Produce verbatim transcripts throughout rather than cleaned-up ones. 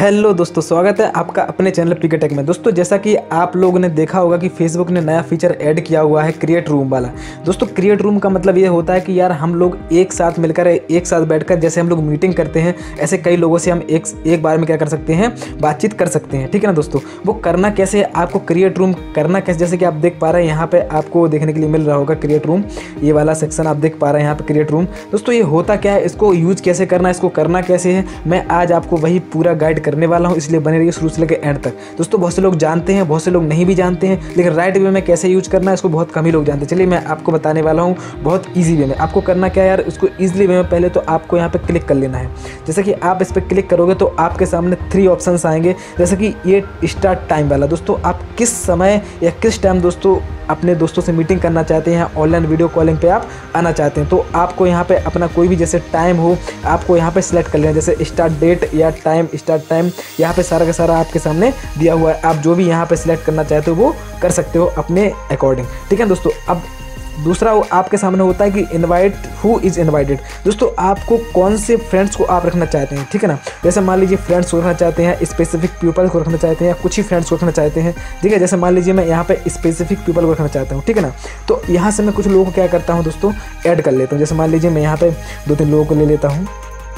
Hello दोस्तों, स्वागत है आपका अपने चैनल पीके टेक में। दोस्तों जैसा कि आप लोगों ने देखा होगा कि फेसबुक ने नया फीचर ऐड किया हुआ है क्रिएट रूम वाला। दोस्तों क्रिएट रूम का मतलब ये होता है कि यार हम लोग एक साथ मिलकर एक साथ बैठकर जैसे हम लोग मीटिंग करते हैं ऐसे कई लोगों से हम एक एक बार में क्या कर सकते हैं, बातचीत कर सकते हैं। ठीक है ना दोस्तों। वो करना कैसे है, आपको क्रिएट रूम करना कैसे, जैसे कि आप देख पा रहे हैं यहाँ पे आपको देखने के लिए मिल रहा होगा क्रिएट रूम, ये वाला सेक्शन आप देख पा रहे हैं यहाँ पे क्रिएट रूम। दोस्तों ये होता क्या है, इसको यूज कैसे करना है, इसको करना कैसे है, मैं आज आपको वही पूरा गाइड करने वाला हूं, इसलिए बने रहिए शुरू से लेकर एंड तक। दोस्तों बहुत से लोग जानते हैं, बहुत से लोग नहीं भी जानते हैं, लेकिन राइट वे में कैसे यूज करना है इसको बहुत कम ही लोग जानते हैं। चलिए मैं आपको बताने वाला हूं बहुत इजी वे में। आपको करना क्या है यार, इसको इजीली वे में पहले तो आपको यहाँ पे क्लिक कर लेना है। जैसे कि आप इस पर क्लिक करोगे तो आपके सामने थ्री ऑप्शंस आएंगे, जैसे कि ये स्टार्ट टाइम वाला। दोस्तों आप किस समय या किस टाइम दोस्तों अपने दोस्तों से मीटिंग करना चाहते हैं, ऑनलाइन वीडियो कॉलिंग पे आप आना चाहते हैं, तो आपको यहाँ पे अपना कोई भी जैसे टाइम हो आपको यहाँ पे सिलेक्ट कर लेना। जैसे स्टार्ट डेट या टाइम, स्टार्ट टाइम यहाँ पे सारा का सारा आपके सामने दिया हुआ है। आप जो भी यहाँ पे सिलेक्ट करना चाहते हो वो कर सकते हो अपने अकॉर्डिंग। ठीक है दोस्तों। अब दूसरा आपके सामने होता है कि इनवाइट हु इज़ इनवाइटेड। दोस्तों आपको कौन से फ्रेंड्स को आप रखना चाहते हैं, ठीक है ना। जैसे मान लीजिए फ्रेंड्स को रखना चाहते हैं, स्पेसिफिक पीपल को रखना चाहते हैं, या कुछ ही फ्रेंड्स को रखना चाहते हैं। ठीक है, जैसे मान लीजिए मैं यहाँ पे स्पेसिफिक पीपल को रखना चाहता हूँ, ठीक है ना। तो यहाँ से मैं कुछ लोगों को क्या करता हूँ दोस्तों, ऐड कर लेता हूँ। जैसे मान लीजिए मैं यहाँ पे दो तीन लोगों को ले लेता हूँ,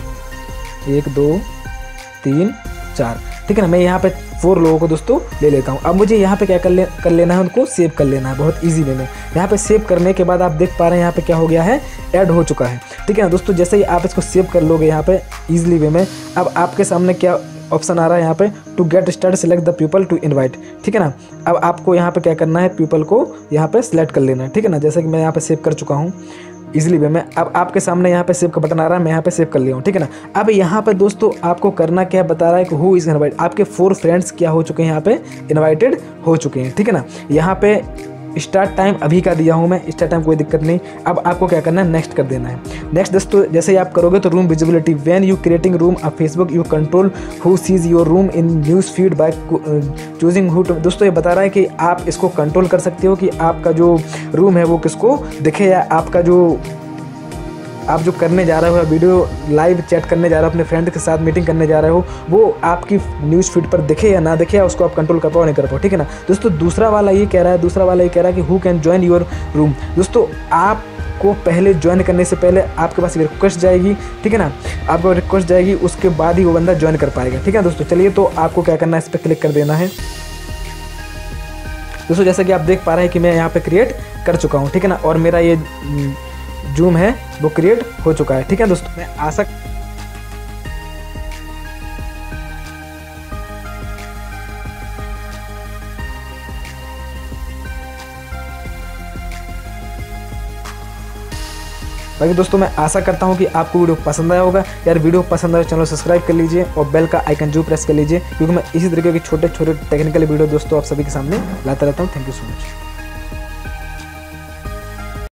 एक दो तीन चार, ठीक है ना। मैं यहाँ पे फोर लोगों को दोस्तों ले लेता हूँ। अब मुझे यहाँ पे क्या कर ले कर लेना है, उनको सेव कर लेना है बहुत इजी वे में। यहाँ पे सेव करने के बाद आप देख पा रहे हैं यहाँ पे क्या हो गया है, ऐड हो चुका है। ठीक है ना दोस्तों। जैसे ही आप इसको सेव कर लोगे यहाँ पे इजीली वे में, अब आपके सामने क्या ऑप्शन आ रहा है यहाँ पे, to get start select the people to invite. ठीक है ना। अब आपको यहाँ पे क्या करना है, पीपल को यहाँ पे सिलेक्ट कर लेना है। ठीक है ना। जैसे कि मैं यहाँ पे सेव कर चुका हूँ इजीली वे में। अब आपके सामने यहाँ पे सेव का बटन आ रहा है, मैं यहाँ पे सेव कर लिया हूँ। ठीक है ना। अब यहाँ पे दोस्तों आपको करना क्या है, बता रहा है कि हु इज़ इनवाइटेड। आपके फोर फ्रेंड्स क्या हो चुके हैं, यहाँ पे इनवाइटेड हो चुके हैं। ठीक है ना। यहाँ पे स्टार्ट टाइम अभी का दिया हूँ मैं, स्टार्ट टाइम कोई दिक्कत नहीं। अब आपको क्या करना है, नेक्स्ट कर देना है। नेक्स्ट दोस्तों जैसे ही आप करोगे तो room visibility, when you creating room of Facebook you control who sees your room in news feed by choosing who. दोस्तों ये बता रहा है कि आप इसको कंट्रोल कर सकते हो कि आपका जो रूम है वो किसको दिखे, या आपका जो आप जो करने जा रहे हो वीडियो लाइव चैट करने जा रहे हो, अपने फ्रेंड के साथ मीटिंग करने जा रहे हो, वो आपकी न्यूज़ फीड पर दिखे या ना दिखे, उसको आप कंट्रोल कर पाओ नहीं कर पाओ। ठीक है ना दोस्तों। दूसरा वाला ये कह रहा है दूसरा वाला ये कह रहा है कि who can join your room. दोस्तों आपको पहले ज्वाइन करने से पहले आपके पास रिक्वेस्ट जाएगी, ठीक है ना। आपको रिक्वेस्ट जाएगी, उसके बाद ही वो बंदा ज्वाइन कर पाएगा। ठीक है दोस्तों। चलिए तो आपको क्या करना है, इस पर क्लिक कर देना है। दोस्तों जैसा कि आप देख पा रहे हैं कि मैं यहाँ पे क्रिएट कर चुका हूँ, ठीक है ना, और मेरा ये जूम है वो क्रिएट हो चुका है। ठीक है दोस्तों। मैं आशा बाकी दोस्तों मैं आशा करता हूं कि आपको वीडियो पसंद आया होगा। यार वीडियो पसंद आए चैनल सब्सक्राइब कर लीजिए और बेल का आइकन जो प्रेस कर लीजिए, क्योंकि मैं इसी तरीके के छोटे छोटे टेक्निकल वीडियो दोस्तों आप सभी के सामने लाता रहता हूं। Thank you so much.